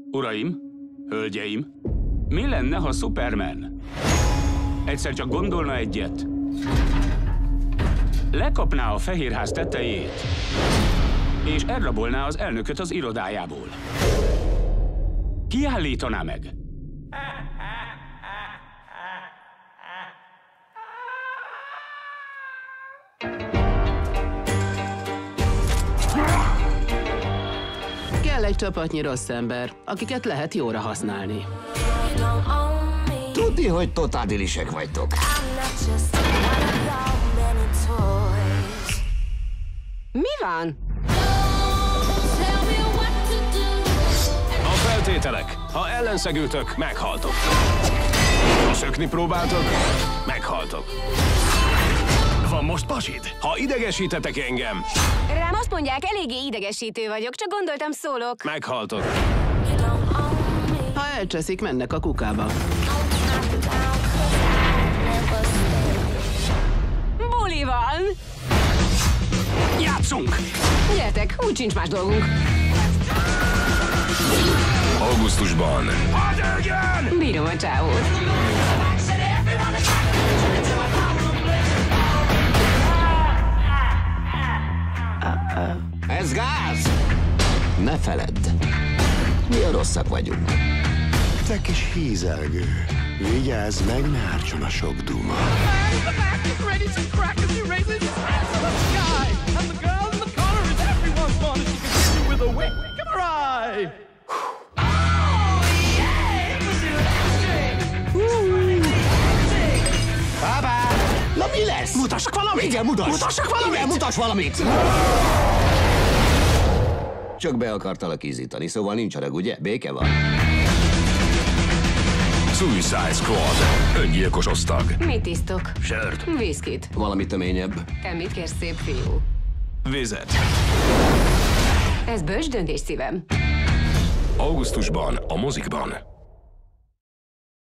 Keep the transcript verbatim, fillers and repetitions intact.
Uraim, hölgyeim, mi lenne, ha Superman egyszer csak gondolna egyet, lekapná a Fehérház tetejét, és elrabolná az elnököt az irodájából? Ki állítaná meg? Kell egy csapatnyi rossz ember, akiket lehet jóra használni. Tudni, hogy totádilisek vagytok. Mi van? A feltételek. Ha ellenszegültök, meghaltok. Ha szökni próbáltok, meghaltok. Van most pasid? Ha idegesítetek engem, Rám azt mondják, eléggé idegesítő vagyok, csak gondoltam szólok. meghaltok. Ha elcseszik, mennek a kukába. Buli van! Játszunk! Gyertek, úgy sincs más dolgunk. Augusztusban. Bírom a csávót. Ez gáz! Ne feledd, mi a rosszak vagyunk. Te kis hízelgő, vigyázz meg, ne ártson a sok duma. Pápá! Na mi lesz? Mutassak valamit! Igen, mutass! Mutassak valamit! Igen, mutass valamit! Csak be akartalak ízítani, szóval nincs harag, ugye? Béke van. Suicide Squad. Öngyilkos osztag. Mit isztok? Sört. Viszkit. Valami töményebb. Te mit kérsz, szép fiú? Vizet. Ez bölcs döntés, szívem. Augusztusban a mozikban.